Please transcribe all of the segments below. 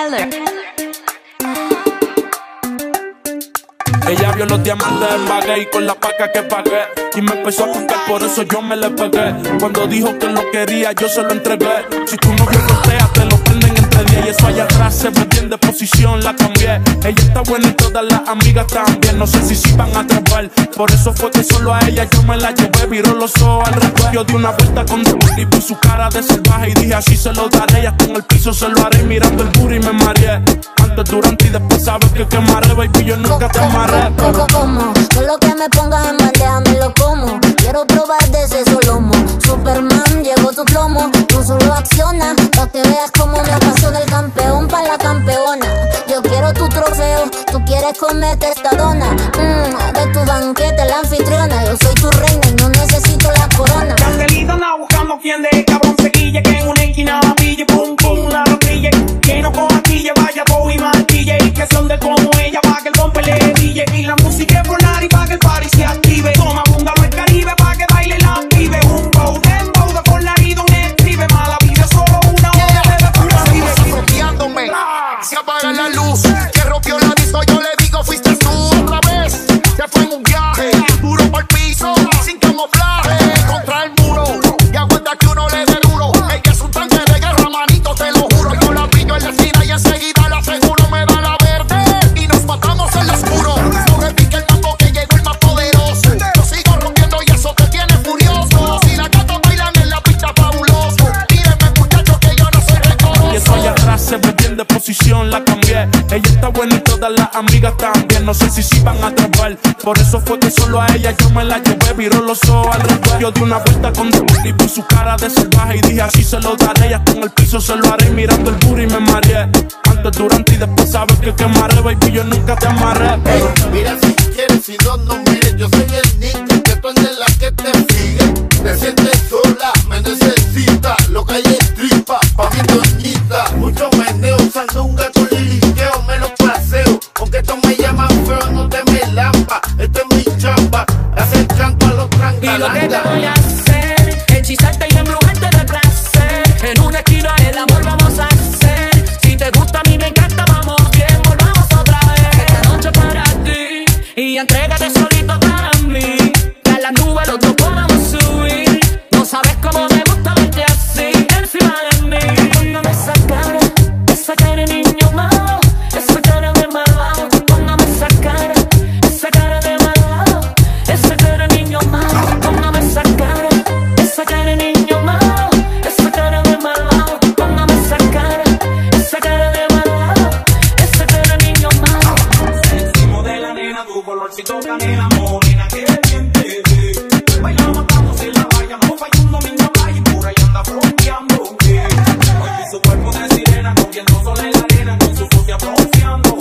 Keller. Ella vio los diamantes en Baguette y con la paca que pagué y me empezó a contar, por eso yo me le pegué. Cuando dijo que lo quería, yo se lo entregué. Si tu novio cortea, te lo prenden entre 10. Y eso allá atrás se ve bien de posición, la cambié. Ella está buena y todas las amigas también. No sé si van a trepar, por eso fue que solo a ella yo me la llevé. Viró los ojos al revés. Yo di una vuelta con el tipo y su cara de salvaje y dije así se lo daré. Y hasta en el piso se lo haré, mirando el booty y me mareé. Antes, durante y después sabes que quemaré, baby, yo nunca te amarré. Como, con lo que me pongas en bandeja me lo como. Quiero probar de ese solomo. Superman, llegó tu plomo. Tú solo acciona, pa' que veas cómo me apasiona el campeón pa' la campeona. Yo quiero tu trofeo, tú quieres comerte esta dona. De tu banquete la anfitriona. Yo soy tu reina y no necesito la corona. Candelita anda buscando quien de cabrón se guille, que en una esquina la pille, pum pum la rotille, que no coja quille, vaya todo y martille, y que son de como ella pa' que el compa le dille. Y la música es volar y pa' que el party se active. Toma bungalow el Caribe pa' que baile la pibe. Un bow, dembow, de por la vida un escribe. Mala vida, solo una hora de pura vive. Apropiándome, se apaga la luz. Que rompió la disco, yo le digo fuiste tú. Otra vez, se fue en un viaje. Duro por el piso, sin camuflaje. Contra el muro, y aguanta que uno le dé duro. Ella es un tanque de guerra, manito, te lo juro. Yo la pillo en la esquina y enseguida la aseguro. Me da la verde y nos matamos en lo oscuro. No repique el mambo que llegó el más poderoso. Yo sigo rompiendo y eso te tiene furioso. Si la gatas bailan en la pista fabuloso. Mírenme muchachos que yo no soy rencoroso. Y eso allá atrás se ve bien de posición, la cambié. Ella está buena y todas las amigas también. No sé si van a atrapar, por eso fue que solo a ella yo me la llevé. Viró los ojos al revés. Yo di una vuelta con el tipo y su cara de salvaje y dije así se lo daré. Y hasta en el piso se lo haré, mirando el booty y me mareé. Antes, durante y después sabes que quemaré, baby, yo nunca te amarré. Hey, mira si quieres, si no, no mires. Yo soy el niño que tú eres la que te sigue. Te sientes sola, me necesita. Lo que hay es tripa, pa' mi doñita. Mucho meneo, usando un gato liriqueo. Me lo paseo, aunque esto me llaman feo, no te me lampa. Esto es mi chamba, hacer canto a los Y lo que te trancalangas. voy a hacer, hechizarte y embrujarte de placer. En una esquina el amor vamos a hacer. Si te gusta a mí me encanta, vamos bien, volvamos otra vez. Esta noche para ti y entrégate solito para mí. Que a la nube los dos podamos subir. No sabes cómo me gusta verte así encima de mí. Póngame esa cara de niño malo, esa cara de malvado. Póngame esa cara de malvado, esa cara de niño malo. Póngame esa cara de niño malo, esa cara de malvado. Póngame esa cara de malvado, esa cara de niño malo. Sexy modela nena, tu colorcito canela, morena que bien te ve. Bailamos, estamos en la valla, no falla un domingo a playa y por ahí anda fronteando. Hoy vi su cuerpo de sirena, cogiendo sol en la arena, con su socia bronceando.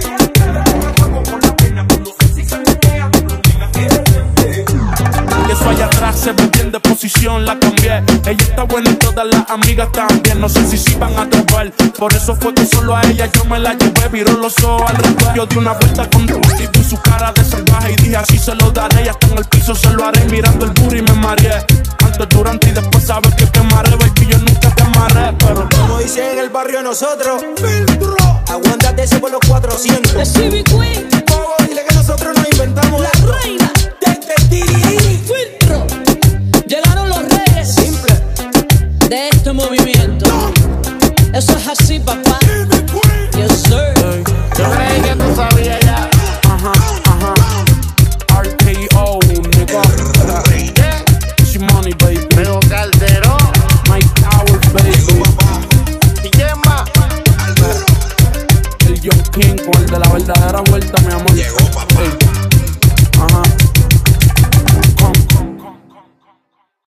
Con la pena cuando sexy se metea, con blondina que bien te ve. Y eso allá atrás se ve bien de posición, la cambié. Ella está buena y todas las amigas también. No sé si van a atrapar, por eso fue que solo a ella yo me la llevé. Viró los ojos al revés. Yo di una vuelta con el tipo y su cara de salvaje y dije así se lo daré. Y hasta en el piso se lo haré, mirando el booty y me mareé. Antes, durante y después sabes que quemaré, baby, yo nunca te amarré. Pero como dicen en el barrio nosotros, filtro, aguántate ese por los 400. The Civic Queen, Bobo, dile que nosotros nos inventamos la esto. reina, Desde Tiri, filtro. Llegaron los reyes simple. de este movimiento. Eso es así, papá. Yes, sir. Yo creí que tú sabías ya. RKO, nigga. Money, baby. Pero Calderón, Mike Towers, baby. y quién más. El Young King con el de la verdadera vuelta, mi amor. Llegó papá. Ajá.